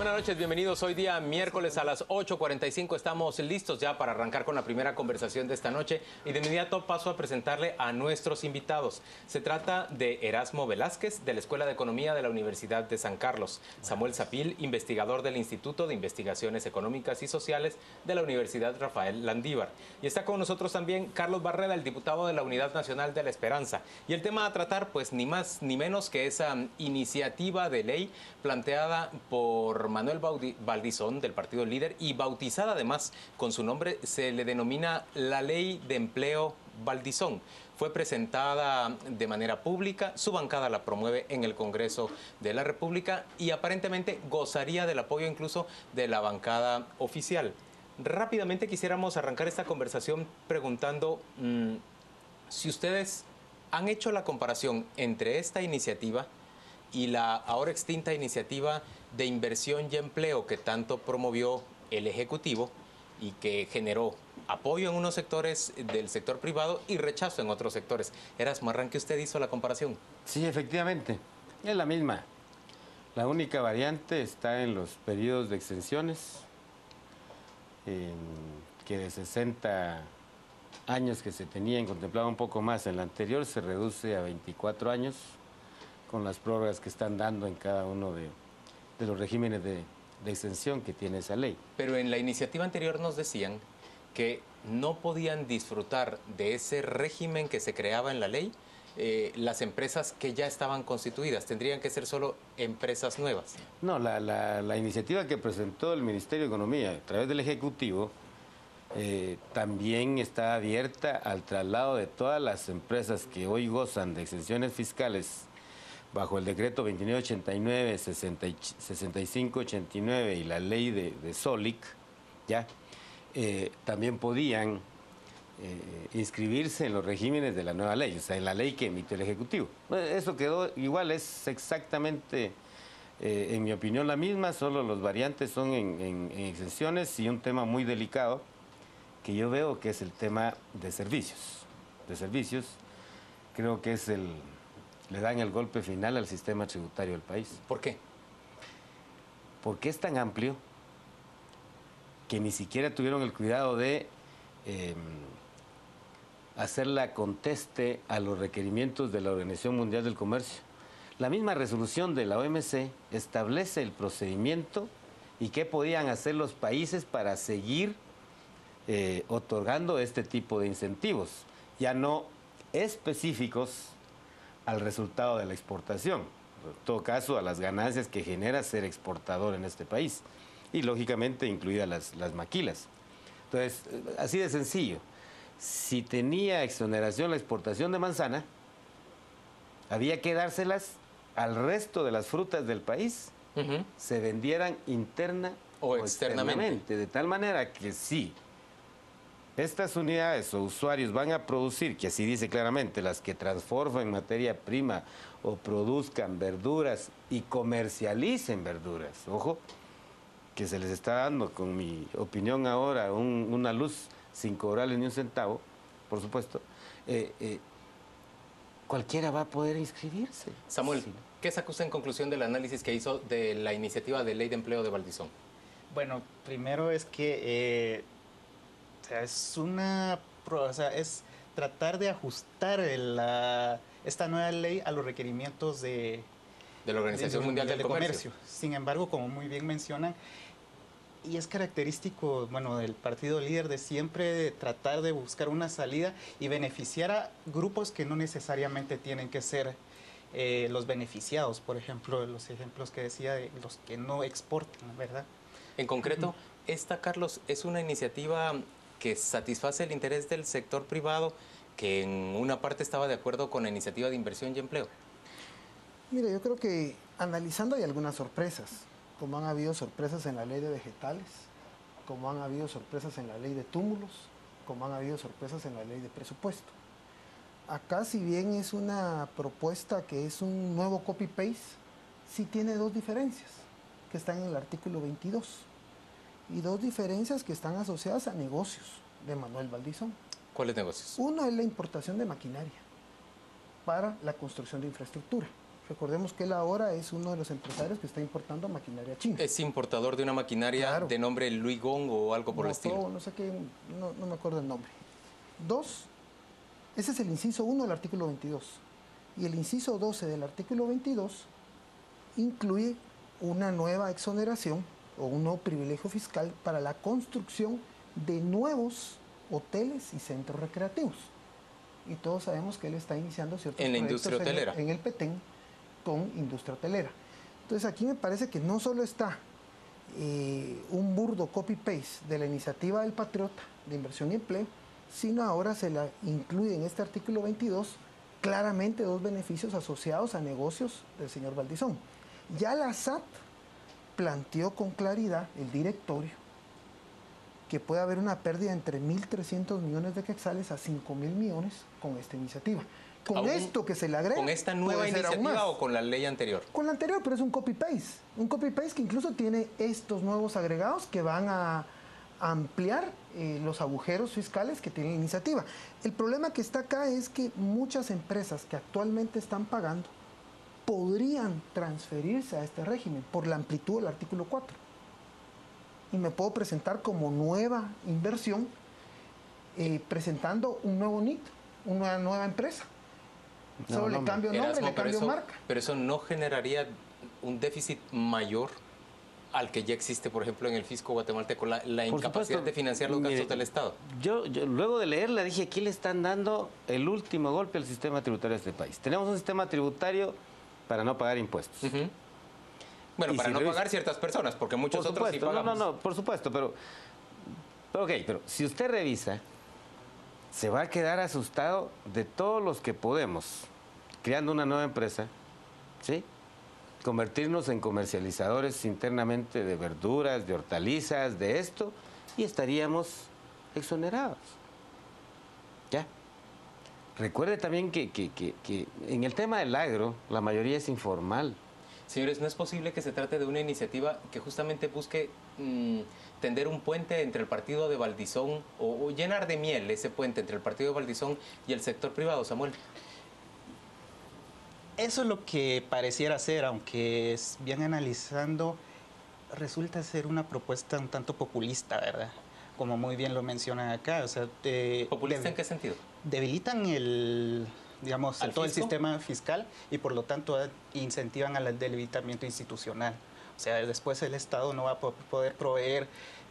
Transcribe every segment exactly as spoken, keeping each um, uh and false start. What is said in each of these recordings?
Buenas noches, bienvenidos. Hoy día miércoles a las ocho cuarenta y cinco estamos listos ya para arrancar con la primera conversación de esta noche y de inmediato paso a presentarle a nuestros invitados. Se trata de Erasmo Velázquez, de la Escuela de Economía de la Universidad de San Carlos, Samuel Zapil, investigador del Instituto de Investigaciones Económicas y Sociales de la Universidad Rafael Landívar. Y está con nosotros también Carlos Barreda, el diputado de la Unidad Nacional de la Esperanza. Y el tema a tratar, pues ni más ni menos que esa iniciativa de ley planteada por Manuel Valdizón, del Partido Líder, y bautizada además con su nombre, se le denomina la Ley de Empleo Valdizón. Fue presentada de manera pública, su bancada la promueve en el Congreso de la República y aparentemente gozaría del apoyo incluso de la bancada oficial. Rápidamente quisiéramos arrancar esta conversación preguntando mmm, si ustedes han hecho la comparación entre esta iniciativa y la ahora extinta iniciativa de inversión y empleo que tanto promovió el Ejecutivo y que generó apoyo en unos sectores del sector privado y rechazo en otros sectores. Erasmo, arranque, usted hizo la comparación. Sí, efectivamente, es la misma. La única variante está en los periodos de extensiones, eh, que de sesenta años que se tenían contemplado un poco más en la anterior, se reduce a veinticuatro años, con las prórrogas que están dando en cada uno de, de los regímenes de, de extensión que tiene esa ley. Pero en la iniciativa anterior nos decían que no podían disfrutar de ese régimen que se creaba en la ley eh, las empresas que ya estaban constituidas, tendrían que ser solo empresas nuevas. No, la, la, la iniciativa que presentó el Ministerio de Economía a través del Ejecutivo eh, también está abierta al traslado de todas las empresas que hoy gozan de exenciones fiscales bajo el decreto veintinueve ochenta y nueve, sesenta y cinco ochenta y nueve y la ley de, de SOLIC, ya, eh, también podían eh, inscribirse en los regímenes de la nueva ley, o sea, en la ley que emitió el Ejecutivo. Eso quedó igual, es exactamente, eh, en mi opinión, la misma, solo los variantes son en, en, en exenciones y un tema muy delicado que yo veo que es el tema de servicios. De servicios, creo que es el... le dan el golpe final al sistema tributario del país. ¿Por qué? Porque es tan amplio que ni siquiera tuvieron el cuidado de eh, hacerla conteste a los requerimientos de la Organización Mundial del Comercio. La misma resolución de la O M C establece el procedimiento y qué podían hacer los países para seguir eh, otorgando este tipo de incentivos, ya no específicos al resultado de la exportación, en todo caso a las ganancias que genera ser exportador en este país y lógicamente incluidas las, las maquilas. Entonces, así de sencillo, si tenía exoneración la exportación de manzana, había que dárselas al resto de las frutas del país, uh-huh. se vendieran interna o, o externamente. externamente, de tal manera que sí, estas unidades o usuarios van a producir, que así dice claramente, las que transforman materia prima o produzcan verduras y comercialicen verduras. Ojo, que se les está dando, con mi opinión ahora, un, una luz sin cobrarle ni un centavo, por supuesto. Eh, eh, cualquiera va a poder inscribirse. Samuel, sí. ¿Qué saca usted en conclusión del análisis que hizo de la iniciativa de ley de empleo de Valdizón? Bueno, primero es que... Eh, O sea, es una, o sea, es tratar de ajustar la, esta nueva ley a los requerimientos de, de la Organización de, Mundial del de Comercio. Comercio. Sin embargo, como muy bien mencionan, y es característico, bueno, del Partido Líder de siempre de tratar de buscar una salida y beneficiar a grupos que no necesariamente tienen que ser eh, los beneficiados. Por ejemplo, los ejemplos que decía de los que no exportan, ¿verdad? En concreto, uh-huh. esta, Carlos, es una iniciativa que satisface el interés del sector privado, que en una parte estaba de acuerdo con la iniciativa de inversión y empleo. Mire, yo creo que analizando hay algunas sorpresas, como han habido sorpresas en la ley de vegetales, como han habido sorpresas en la ley de túmulos, como han habido sorpresas en la ley de presupuesto. Acá, si bien es una propuesta que es un nuevo copy-paste, sí tiene dos diferencias, que están en el artículo veintidós. Y dos diferencias que están asociadas a negocios de Manuel Valdizón. ¿Cuáles negocios? Uno es la importación de maquinaria para la construcción de infraestructura. Recordemos que él ahora es uno de los empresarios que está importando maquinaria china. Es importador de una maquinaria claro. de nombre Louis Gong o algo por no, el estilo. No, no sé qué, no, no me acuerdo el nombre. Dos, ese es el inciso uno del artículo veintidós. Y el inciso doce del artículo veintidós incluye una nueva exoneración o un nuevo privilegio fiscal para la construcción de nuevos hoteles y centros recreativos. Y todos sabemos que él está iniciando ciertos en la industria hotelera. En el, en el Petén con industria hotelera. Entonces aquí me parece que no solo está eh, un burdo copy-paste de la iniciativa del Patriota de inversión y empleo, sino ahora se la incluye en este artículo veintidós claramente dos beneficios asociados a negocios del señor Valdizón. Ya la S A T planteó con claridad el directorio que puede haber una pérdida entre mil trescientos millones de quetzales a cinco mil millones con esta iniciativa. Con ¿Aún, esto que se le agrega... ¿Con esta nueva iniciativa o con la ley anterior? Con la anterior, pero es un copy-paste. Un copy-paste que incluso tiene estos nuevos agregados que van a ampliar eh, los agujeros fiscales que tiene la iniciativa. El problema que está acá es que muchas empresas que actualmente están pagando podrían transferirse a este régimen por la amplitud del artículo cuatro. Y me puedo presentar como nueva inversión eh, presentando un nuevo N I T, una nueva empresa. No, Solo no, le cambio nombre, Erasmo, le cambio eso, marca. Pero eso no generaría un déficit mayor al que ya existe, por ejemplo, en el fisco guatemalteco, la, la incapacidad supuesto, de financiar los gastos mire, del Estado. Yo, yo luego de leerla dije, aquí le están dando el último golpe al sistema tributario de este país. Tenemos un sistema tributario para no pagar impuestos. Uh-huh. Bueno, y para si no revisa, pagar ciertas personas, porque muchos por otros supuesto, sí pagamos. No, no, no, por supuesto, pero, pero ok, pero si usted revisa, se va a quedar asustado de todos los que podemos, creando una nueva empresa, ¿sí? Convertirnos en comercializadores internamente de verduras, de hortalizas, de esto, y estaríamos exonerados. ¿Ya? Recuerde también que, que, que, que en el tema del agro, la mayoría es informal. Señores, ¿no es posible que se trate de una iniciativa que justamente busque mmm, tender un puente entre el partido de Valdizón o, o llenar de miel ese puente entre el partido de Valdizón y el sector privado, Samuel? Eso es lo que pareciera ser, aunque es bien analizando, resulta ser una propuesta un tanto populista, ¿verdad? Como muy bien lo mencionan acá. O sea, de, ¿Populista de, en qué sentido? Debilitan el, digamos, todo fisco? el sistema fiscal y por lo tanto incentivan al debilitamiento institucional. O sea, después el Estado no va a poder proveer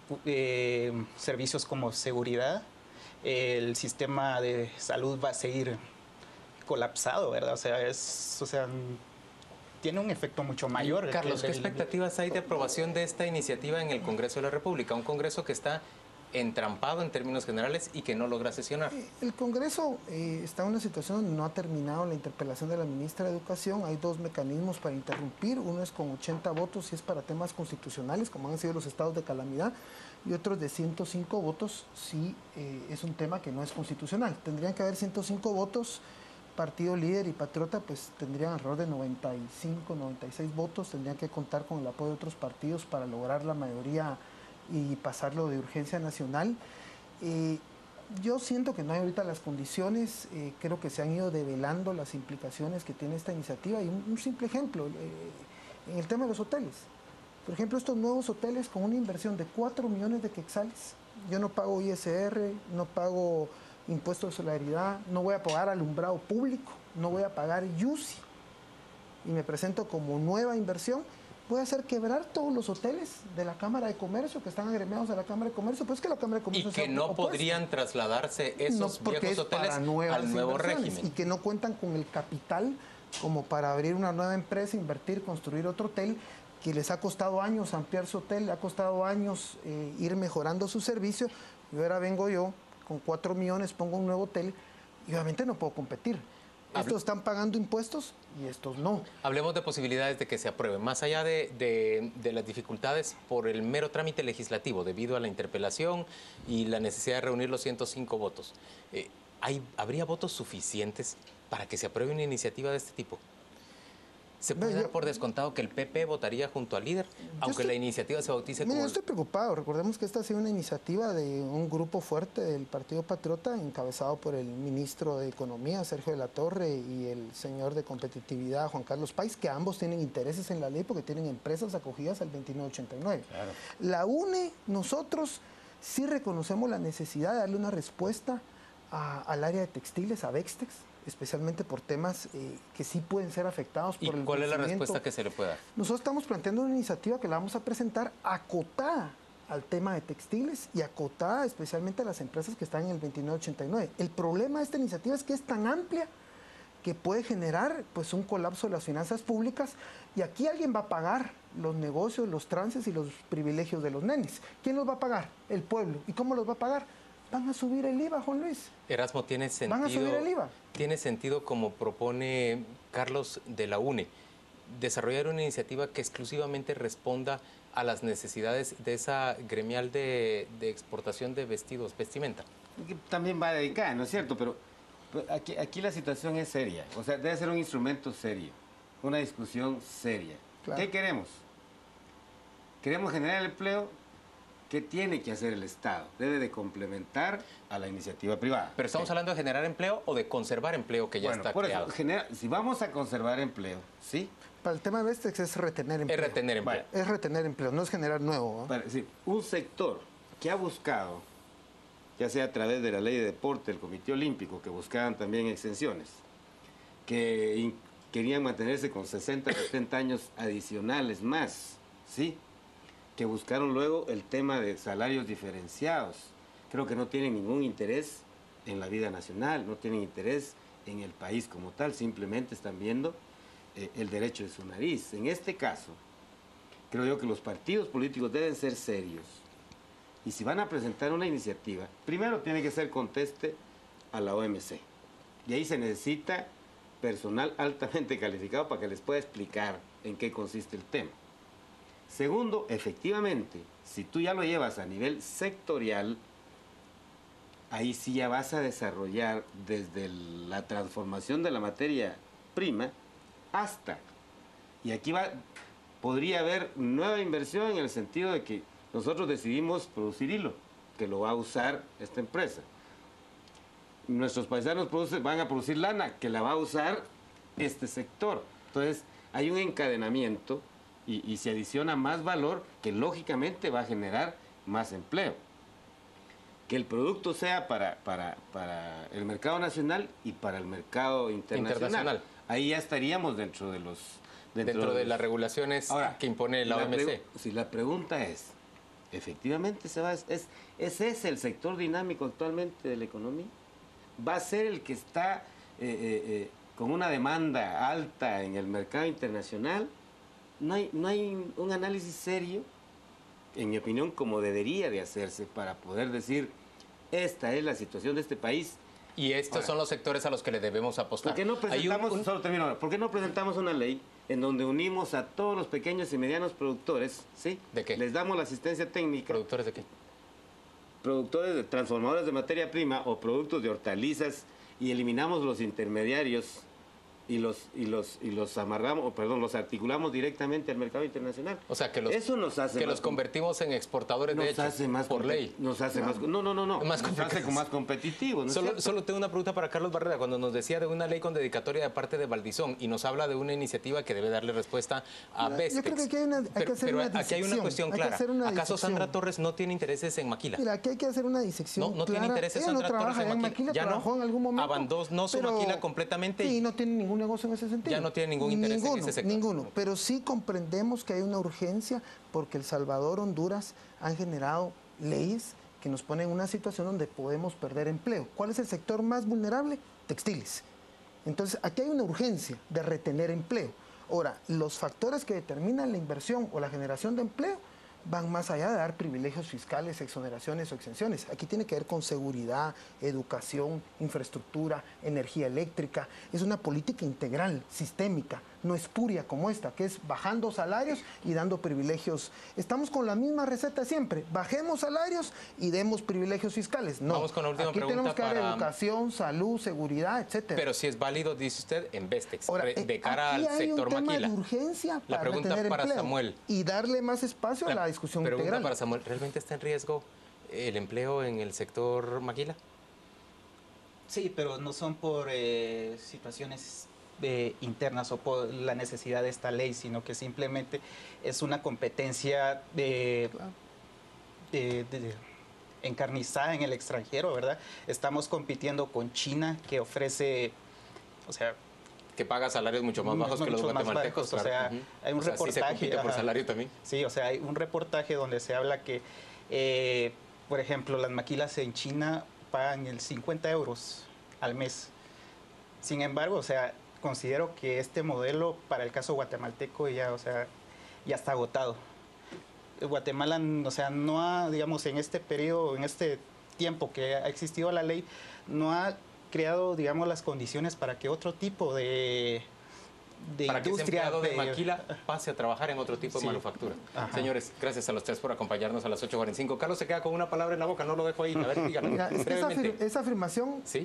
eh, servicios como seguridad, el sistema de salud va a seguir colapsado, ¿verdad? O sea, es, o sea, tiene un efecto mucho mayor. Carlos, ¿qué expectativas hay de aprobación de esta iniciativa en el Congreso de la República? Un Congreso que está entrampado en términos generales y que no logra sesionar. El Congreso eh, está en una situación donde no ha terminado la interpelación de la ministra de Educación. Hay dos mecanismos para interrumpir. Uno es con ochenta votos y es para temas constitucionales, como han sido los estados de calamidad, y otro de ciento cinco votos si eh, es un tema que no es constitucional. Tendrían que haber ciento cinco votos. Partido Líder y Patriota pues tendrían alrededor de noventa y cinco, noventa y seis votos, tendrían que contar con el apoyo de otros partidos para lograr la mayoría y pasarlo de urgencia nacional. Eh, yo siento que no hay ahorita las condiciones, eh, creo que se han ido develando las implicaciones que tiene esta iniciativa y un, un simple ejemplo, eh, en el tema de los hoteles. Por ejemplo, estos nuevos hoteles con una inversión de cuatro millones de quetzales, yo no pago I S R, no pago impuesto de solidaridad, no voy a pagar alumbrado público, no voy a pagar I U C I y me presento como nueva inversión, voy a hacer quebrar todos los hoteles de la Cámara de Comercio que están agremiados a la Cámara de Comercio, pues es que la Cámara de Comercio y que no opuesta. podrían trasladarse esos no, viejos hoteles al nuevo régimen y que no cuentan con el capital como para abrir una nueva empresa, invertir, construir otro hotel que les ha costado años ampliar su hotel, le ha costado años eh, ir mejorando su servicio y ahora vengo yo con cuatro millones pongo un nuevo hotel y obviamente no puedo competir. Estos están pagando impuestos y estos no. Hablemos de posibilidades de que se apruebe, más allá de, de, de las dificultades por el mero trámite legislativo, debido a la interpelación y la necesidad de reunir los ciento cinco votos. Eh, ¿hay, ¿Habría votos suficientes para que se apruebe una iniciativa de este tipo? ¿Se puede Ve, dar yo- por descontado que el P P votaría junto al líder, aunque estoy- la iniciativa se bautice Mira, como... yo estoy preocupado. Recordemos que esta ha sido una iniciativa de un grupo fuerte del Partido Patriota, encabezado por el ministro de Economía, Sergio de la Torre, y el señor de Competitividad, Juan Carlos Páez, que ambos tienen intereses en la ley porque tienen empresas acogidas al veintinueve ochenta y nueve. Claro. La UNE, nosotros sí reconocemos la necesidad de darle una respuesta a- al área de textiles, a Vextex, especialmente por temas eh, que sí pueden ser afectados ¿Y por el cuál es la crecimiento. respuesta que se le puede dar? Nosotros estamos planteando una iniciativa que la vamos a presentar acotada al tema de textiles y acotada especialmente a las empresas que están en el veintinueve ochenta y nueve. El problema de esta iniciativa es que es tan amplia que puede generar pues un colapso de las finanzas públicas, y aquí alguien va a pagar los negocios, los trances y los privilegios de los nenes. ¿Quién los va a pagar? El pueblo. ¿Y cómo los va a pagar? Van a subir el I V A, Juan Luis. Erasmo, ¿tiene sentido, ¿Van a subir el I V A? tiene sentido, como propone Carlos de la UNE, desarrollar una iniciativa que exclusivamente responda a las necesidades de esa gremial de, de exportación de vestidos, vestimenta? Que también va dedicada, ¿no es cierto? Pero, pero aquí, aquí la situación es seria. O sea, debe ser un instrumento serio, una discusión seria. Claro. ¿Qué queremos? Queremos generar empleo. ¿Qué tiene que hacer el Estado? Debe de complementar a la iniciativa privada. ¿Pero estamos Sí. hablando de generar empleo o de conservar empleo que ya Bueno, está por creado? eso, genera- si vamos a conservar empleo, ¿sí? Para el tema de Vextex es retener empleo. Es retener empleo. Vale. Es retener empleo, no es generar nuevo. ¿no? Para decir, un sector que ha buscado, ya sea a través de la ley de deporte, el Comité Olímpico, que buscaban también exenciones, que in- querían mantenerse con sesenta, setenta años adicionales más, ¿sí? Que buscaron luego el tema de salarios diferenciados. Creo que no tienen ningún interés en la vida nacional, no tienen interés en el país como tal, simplemente están viendo eh, el derecho de su nariz. En este caso, creo yo que los partidos políticos deben ser serios. Y si van a presentar una iniciativa, primero tiene que ser conteste a la O M C. Y ahí se necesita personal altamente calificado para que les pueda explicar en qué consiste el tema. Segundo, efectivamente, si tú ya lo llevas a nivel sectorial, ahí sí ya vas a desarrollar desde el- la transformación de la materia prima hasta. Y aquí va, podría haber nueva inversión en el sentido de que nosotros decidimos producir hilo, que lo va a usar esta empresa. Nuestros paisanos producen- van a producir lana, que la va a usar este sector. Entonces, hay un encadenamiento y, y se adiciona más valor que lógicamente va a generar más empleo. Que el producto sea para, para, para el mercado nacional y para el mercado internacional. Internacional. Ahí ya estaríamos dentro de los... Dentro de los- las regulaciones Ahora, que impone la O M C. pregu- Si la pregunta es, ¿efectivamente se va, es, es, ¿es ese el sector dinámico actualmente de la economía? ¿Va a ser el que está eh, eh, eh, con una demanda alta en el mercado internacional? No hay, no hay un análisis serio, en mi opinión, como debería de hacerse para poder decir, esta es la situación de este país. Y estos Ahora, son los sectores a los que le debemos apostar. ¿Por qué no Hay un- presentamos, un- solo termino ahora, ¿por qué no presentamos una ley en donde unimos a todos los pequeños y medianos productores, ¿sí? ¿De qué? Les damos la asistencia técnica, ¿Productores de qué? productores de transformadores de materia prima o productos de hortalizas, y eliminamos los intermediarios y los y los y los amarramos, o perdón, los articulamos directamente al mercado internacional. O sea, que los, Eso nos hace que más los convertimos en exportadores nos de hecho, hace más por compe- ley. Nos hace más no, no, no, no. Más nos hace complicados. como más competitivos, ¿no es Solo, cierto? solo tengo una pregunta para Carlos Barrera. Cuando nos decía de una ley con dedicatoria de parte de Valdizón y nos habla de una iniciativa que debe darle respuesta a Mira, Vestex. yo creo que aquí hay una- hay que pero, hacer pero una aquí hay una disección, cuestión hay que clara. hacer una ¿Acaso disección. Sandra Torres no tiene intereses en Maquila? Mira, aquí hay que hacer una disección No, no tiene clara. intereses Ella no Sandra Torres trabaja en en Maquila. Maquila, Ya no. trabajó en algún momento. Abandonó su pero- Maquila completamente. Sí, no tiene ningún negocio en ese sentido. Ya no tiene ningún interés en ninguno, ese sector. Ninguno, pero sí comprendemos que hay una urgencia porque El Salvador, Honduras han generado leyes que nos ponen en una situación donde podemos perder empleo. ¿Cuál es el sector más vulnerable? Textiles. Entonces, aquí hay una urgencia de retener empleo. Ahora, los factores que determinan la inversión o la generación de empleo van más allá de dar privilegios fiscales, exoneraciones o exenciones. Aquí tiene que ver con seguridad, educación, infraestructura, energía eléctrica. Es una política integral, sistémica, no espuria como esta, que es bajando salarios y dando privilegios. Estamos con la misma receta siempre, bajemos salarios y demos privilegios fiscales. No, vamos con la última aquí pregunta tenemos que dar para... educación, salud, seguridad, etcétera. Pero si es válido, dice usted, en Vestex, Ahora, de cara aquí al hay sector un tema maquila. de urgencia para la pregunta retener para empleo Samuel. y darle más espacio a la discusión pregunta integral. para Samuel, ¿realmente está en riesgo el empleo en el sector maquila? Sí, pero no son por eh, situaciones eh, internas o por la necesidad de esta ley, sino que simplemente es una competencia de, de, de, encarnizada en el extranjero, ¿verdad? Estamos compitiendo con China, que ofrece, o sea... Que paga salarios mucho más bajos que los guatemaltecos. Bajos, claro. O sea, uh-huh. hay un o sea, reportaje... ¿sí se compite por salario también? Sí, o sea, hay un reportaje donde se habla que, eh, por ejemplo, las maquilas en China pagan el cincuenta euros al mes. Sin embargo, o sea, considero que este modelo para el caso guatemalteco ya, o sea, ya está agotado. Guatemala, o sea, no ha, digamos, en este periodo, en este tiempo que ha existido la ley, no ha creado, digamos, las condiciones para que otro tipo de, de para industria... Para que ese empleado de, de maquila pase a trabajar en otro tipo sí. de manufactura. Ajá. Señores, gracias a los tres por acompañarnos a las ocho cuarenta y cinco. Carlos se queda con una palabra en la boca, no lo dejo ahí. A ver, dígalo. Mira, es que esa, afir esa afirmación... ¿Sí?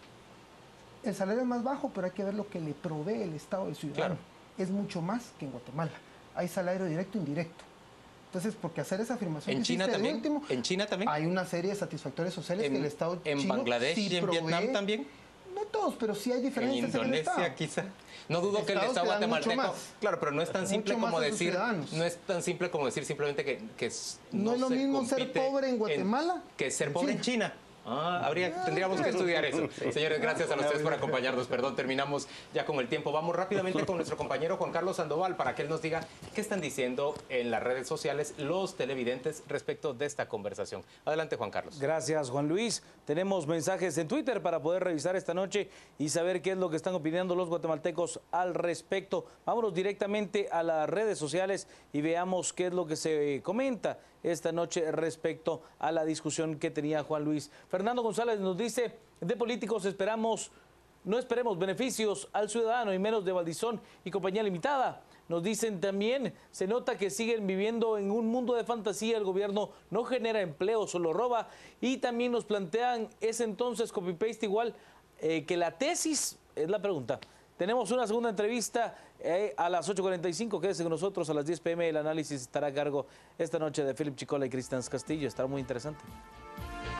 El salario es más bajo, pero hay que ver lo que le provee el Estado del ciudadano. Claro. Es mucho más que en Guatemala. Hay salario directo e indirecto. Entonces, porque hacer esa afirmación ¿En China también? Último, ¿En China también? Hay una serie de satisfactores sociales en, que el Estado ¿En chino Bangladesh sí y en provee. Vietnam también? No todos, pero sí hay diferencias. En Indonesia, en el quizá. No dudo el que el Estado guatemalteco... Claro, pero no es tan mucho simple como decir... No es tan simple como decir simplemente que, que no, no es lo mismo ser pobre en Guatemala en, que ser pobre en China. Ah, habría, tendríamos que estudiar eso. Señores, gracias a los tres por acompañarnos. Perdón, terminamos ya con el tiempo. Vamos rápidamente con nuestro compañero Juan Carlos Sandoval para que él nos diga qué están diciendo en las redes sociales los televidentes respecto de esta conversación. Adelante, Juan Carlos. Gracias, Juan Luis. Tenemos mensajes en Twitter para poder revisar esta noche y saber qué es lo que están opinando los guatemaltecos al respecto. Vámonos directamente a las redes sociales y veamos qué es lo que se comenta esta noche respecto a la discusión que tenía Juan Luis. Fernando González nos dice, de políticos esperamos, no esperemos beneficios al ciudadano y menos de Valdizón y compañía limitada. Nos dicen también, se nota que siguen viviendo en un mundo de fantasía, el gobierno no genera empleo, solo roba. Y también nos plantean, ¿es entonces copy-paste igual eh, que la tesis? Es la pregunta. Tenemos una segunda entrevista eh, a las ocho cuarenta y cinco. Quédese con nosotros a las diez p m El análisis estará a cargo esta noche de Philip Chicola y Cristian Castillo. Estará muy interesante.